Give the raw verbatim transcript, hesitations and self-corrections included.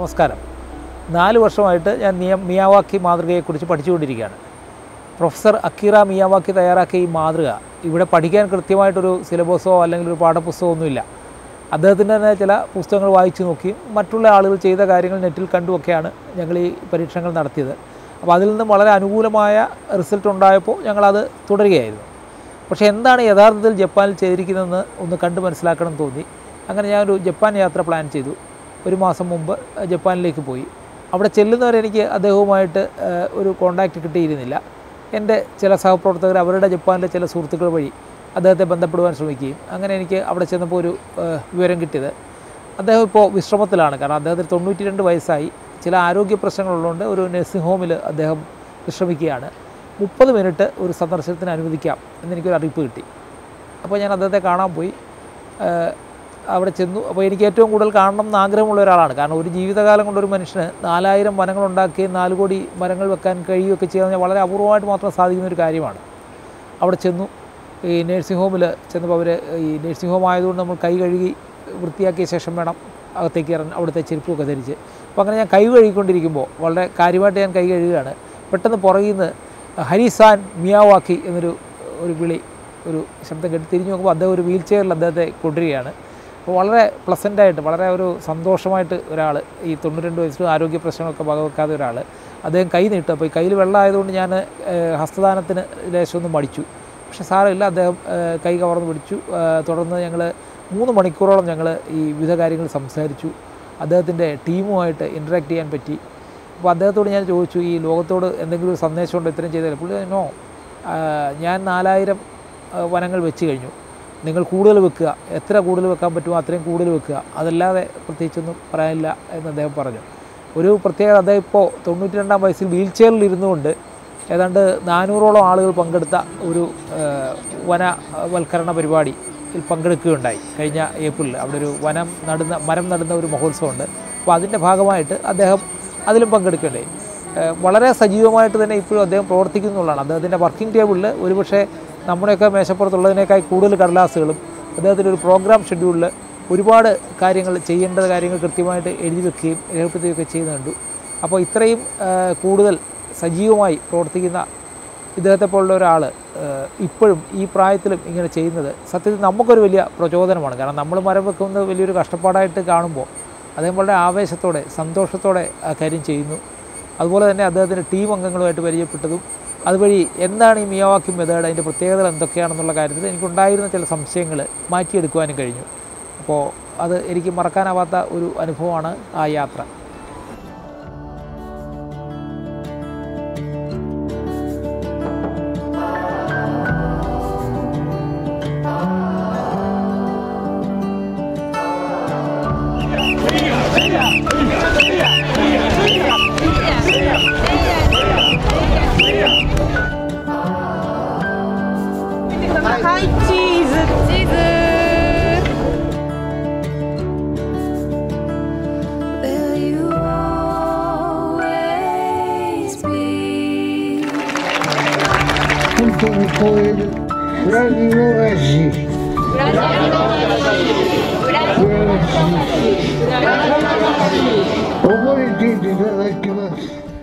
നമസ്കാരം. നാല് വർഷമായിട്ട് ഞാൻ മിയാവാക്കി മാതൃകയെക്കുറിച്ച് പഠിച്ചുകൊണ്ടിരിക്കുകയാണ്. പ്രൊഫസർ അക്കീറ മിയാവാക്കി തയ്യാറാക്കിയ ഈ മാതൃക ഇവിടെ പഠിക്കാൻ കൃത്യമായിട്ടൊരു സിലബസോ അല്ലെങ്കിൽ ഒരു പാഠപുസ്തകമോ ഒന്നുമില്ല. അദ്ദേഹത്തിൻ്റെ തന്നെ ചില പുസ്തകങ്ങൾ വായിച്ചു നോക്കിയും മറ്റുള്ള ആളുകൾ ചെയ്ത കാര്യങ്ങൾ നെറ്റിൽ കണ്ടുമൊക്കെയാണ് ഞങ്ങൾ ഈ പരീക്ഷണങ്ങൾ നടത്തിയത്. അപ്പോൾ അതിൽ നിന്നും വളരെ അനുകൂലമായ റിസൾട്ട് ഉണ്ടായപ്പോൾ ഞങ്ങളത് തുടരുകയായിരുന്നു. പക്ഷേ എന്താണ് യഥാർത്ഥത്തിൽ ജപ്പാനിൽ ചെയ്തിരിക്കുന്നതെന്ന് ഒന്ന് കണ്ട് മനസ്സിലാക്കണം തോന്നി. അങ്ങനെ ഞാനൊരു ജപ്പാൻ യാത്ര പ്ലാൻ ചെയ്തു. ഒരു മാസം മുമ്പ് ജപ്പാനിലേക്ക് പോയി. അവിടെ ചെല്ലുന്നവരെനിക്ക് അദ്ദേഹവുമായിട്ട് ഒരു കോൺടാക്റ്റ് കിട്ടിയിരുന്നില്ല. എൻ്റെ ചില സഹപ്രവർത്തകർ അവരുടെ ജപ്പാനിലെ ചില സുഹൃത്തുക്കൾ വഴി അദ്ദേഹത്തെ ബന്ധപ്പെടുവാൻ ശ്രമിക്കുകയും അങ്ങനെ എനിക്ക് അവിടെ ചെന്നപ്പോൾ ഒരു വിവരം കിട്ടിയത് അദ്ദേഹം ഇപ്പോൾ വിശ്രമത്തിലാണ്. കാരണം അദ്ദേഹത്തിന് തൊണ്ണൂറ്റി രണ്ട് വയസ്സായി. ചില ആരോഗ്യ പ്രശ്നങ്ങളുള്ളതുകൊണ്ട് ഒരു നഴ്സിംഗ് ഹോമിൽ അദ്ദേഹം വിശ്രമിക്കുകയാണ്. മുപ്പത് മിനിറ്റ് ഒരു സന്ദർശനത്തിന് അനുവദിക്കാം എന്നെനിക്കൊരു അറിയിപ്പ് കിട്ടി. അപ്പോൾ ഞാൻ അദ്ദേഹത്തെ കാണാൻ പോയി. അവിടെ ചെന്നു. അപ്പോൾ എനിക്ക് ഏറ്റവും കൂടുതൽ കാണണം എന്ന് ആഗ്രഹമുള്ള ഒരാളാണ്. കാരണം ഒരു ജീവിതകാലം കൊണ്ടൊരു മനുഷ്യന് നാലായിരം മരങ്ങളുണ്ടാക്കുകയും നാല് കോടി മരങ്ങൾ വെക്കാൻ കഴിയുകയൊക്കെ ചെയ്യുന്നത് വളരെ അപൂർവമായിട്ട് മാത്രം സാധിക്കുന്ന ഒരു കാര്യമാണ്. അവിടെ ചെന്നു. ഈ നഴ്സിംഗ് ഹോമിൽ ചെന്നപ്പോൾ അവർ ഈ നഴ്സിംഗ് ഹോം ആയതുകൊണ്ട് നമ്മൾ കൈ കഴുകി വൃത്തിയാക്കിയ ശേഷം വേണം അകത്തേക്ക് ഇറങ്ങി അവിടുത്തെ ചെരുപ്പൊക്കെ ധരിച്ച്. അപ്പോൾ അങ്ങനെ ഞാൻ കൈ കഴുകിക്കൊണ്ടിരിക്കുമ്പോൾ വളരെ കാര്യമായിട്ട് ഞാൻ കൈ കഴുകുകയാണ്. പെട്ടെന്ന് പുറകിൽ നിന്ന് ഹരിസാൻ മിയാവാക്കി എന്നൊരു ഒരു വിളി ഒരു ശബ്ദം കേട്ട് തിരിഞ്ഞു നോക്കുമ്പോൾ അദ്ദേഹം ഒരു വീൽ ചെയറിൽ അദ്ദേഹത്തെ കൊണ്ടുവരികയാണ്. അപ്പോൾ വളരെ പ്ലസൻ്റായിട്ട് വളരെ ഒരു സന്തോഷമായിട്ട് ഒരാൾ, ഈ തൊണ്ണൂറ്റി രണ്ട് വയസ്സിലും ആരോഗ്യ പ്രശ്നങ്ങളൊക്കെ വകവെക്കാത്ത ഒരാൾ അദ്ദേഹം കൈ നീട്ടും. അപ്പോൾ ഈ കയ്യിൽ വെള്ളമായതുകൊണ്ട് ഞാൻ ഹസ്തദാനത്തിന് ലേശമൊന്നും മടിച്ചു. പക്ഷേ സാരമില്ല, അദ്ദേഹം കൈ കവർന്ന് പിടിച്ചു. തുടർന്ന് ഞങ്ങൾ മൂന്ന് മണിക്കൂറോളം ഞങ്ങൾ ഈ വിവിധ കാര്യങ്ങൾ സംസാരിച്ചു. അദ്ദേഹത്തിൻ്റെ ടീമുമായിട്ട് ഇൻറ്ററാക്ട് ചെയ്യാൻ പറ്റി. അപ്പോൾ അദ്ദേഹത്തോട് ഞാൻ ചോദിച്ചു, ഈ ലോകത്തോട് എന്തെങ്കിലും ഒരു സന്ദേശമുണ്ടോ ഇത്രയും ചെയ്താൽ? പുള്ളി നോ, ഞാൻ നാലായിരം വനങ്ങൾ വെച്ച് കഴിഞ്ഞു, നിങ്ങൾ കൂടുതൽ വെക്കുക, എത്ര കൂടുതൽ വെക്കാൻ പറ്റുമോ അത്രയും കൂടുതൽ വെക്കുക, അതല്ലാതെ പ്രത്യേകിച്ചൊന്നും പറയാനില്ല എന്ന് അദ്ദേഹം പറഞ്ഞു. ഒരു പ്രത്യേകത, അദ്ദേഹം ഇപ്പോൾ തൊണ്ണൂറ്റി രണ്ടാം വയസ്സിൽ വീൽ ചെയറിൽ ഇരുന്നുകൊണ്ട് ഏതാണ്ട് നാനൂറോളം ആളുകൾ പങ്കെടുത്ത ഒരു വനവൽക്കരണ പരിപാടിയിൽ പങ്കെടുക്കുകയുണ്ടായി കഴിഞ്ഞ ഏപ്രിലിൽ. അവിടെ ഒരു വനം നടുന്ന മരം നടുന്ന ഒരു മഹോത്സവമുണ്ട്. അപ്പോൾ അതിൻ്റെ ഭാഗമായിട്ട് അദ്ദേഹം അതിലും പങ്കെടുക്കുകയുണ്ടായി. വളരെ സജീവമായിട്ട് തന്നെ ഇപ്പോഴും അദ്ദേഹം പ്രവർത്തിക്കുന്നുള്ളതാണ്. അദ്ദേഹത്തിൻ്റെ വർക്കിംഗ് ടേബിളിൽ ഒരുപക്ഷെ നമ്മുടെയൊക്കെ മേശപ്പുറത്തുള്ളതിനേക്കാൾ കൂടുതൽ കടലാസുകളും അദ്ദേഹത്തിൻ്റെ ഒരു പ്രോഗ്രാം ഷെഡ്യൂളിൽ ഒരുപാട് കാര്യങ്ങൾ, ചെയ്യേണ്ട കാര്യങ്ങൾ കൃത്യമായിട്ട് എഴുതി വെക്കുകയും രേഖപ്പെടുത്തുകയൊക്കെ ചെയ്യുന്നുണ്ട്. അപ്പോൾ ഇത്രയും കൂടുതൽ സജീവമായി പ്രവർത്തിക്കുന്ന ഇദ്ദേഹത്തെ പോലുള്ള ഒരാൾ ഇപ്പോഴും ഈ പ്രായത്തിലും ഇങ്ങനെ ചെയ്യുന്നത് സത്യത്തിൽ നമുക്കൊരു വലിയ പ്രചോദനമാണ്. കാരണം നമ്മൾ മരം വെക്കുന്നത് വലിയൊരു കഷ്ടപ്പാടായിട്ട് കാണുമ്പോൾ അദ്ദേഹം വളരെ ആവേശത്തോടെ സന്തോഷത്തോടെ ആ കാര്യം ചെയ്യുന്നു. അതുപോലെ തന്നെ അദ്ദേഹത്തിൻ്റെ ടീം അംഗങ്ങളുമായിട്ട് പരിചയപ്പെട്ടതും അതുവഴി എന്താണ് ഈ മിയാവാക്കി മെത്തേഡ്, അതിൻ്റെ പ്രത്യേകതകൾ എന്തൊക്കെയാണെന്നുള്ള കാര്യത്തിൽ എനിക്കുണ്ടായിരുന്ന ചില സംശയങ്ങൾ മാറ്റിയെടുക്കുവാനും കഴിഞ്ഞു. അപ്പോൾ അത് എനിക്ക് മറക്കാനാവാത്ത ഒരു അനുഭവമാണ് ആ യാത്ര. Hi, cheese! Cheese! Will you always be? Junto com ele, Brasil agir. Brasil agir. O boletim de daquelas